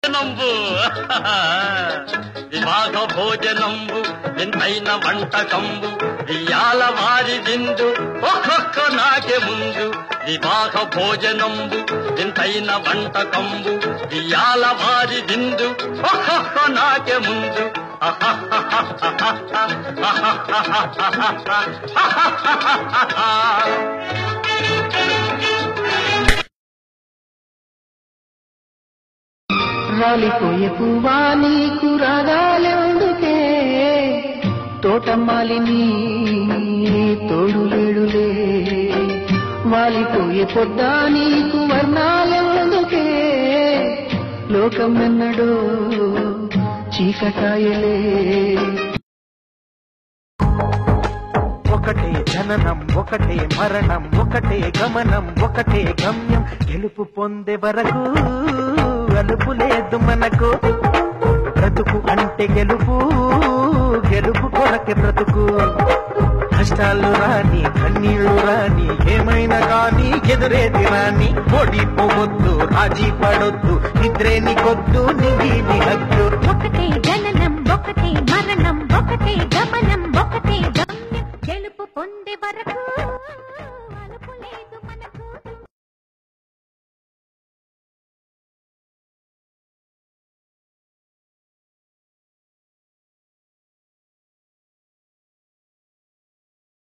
భోజనంబు వివాహ భోజనంబు ఎంతైన వంటకంబు ఇయాల వారి దిందు ఒక్కొక్క నాకే ముందు వివాహ భోజనంబు ఎంతైన వంటకంబు ఇయాల వారి దిందు ఒక్కొక్క నాకే ముందు రాలిపోయే పువ్వా నీకు రాగాలెందుకే తోటమాలిని తోడు లేడులే వాలిపోయే పొద్దా నీకు వర్ణాలెందుకే లోకం ఎన్నడో చీకటాయలే ఒకటే జననం ఒకటే మరణం ఒకటే గమనం ఒకటే గమ్యం గెలుపు పొందే వరకు అలుపు లేదు మనకు బ్రతుకు అంటే గెలుపు గెలుపు కొరకే బ్రతుకు కష్టాలు రాని కన్నీళ్లు రాని ఏమైనా కానీ ఎదురేది రాని ఓడిపోవద్దు రాజీ పడొద్దు నిద్రేని కొద్దు నిధి హద్దు ఒకటే జననం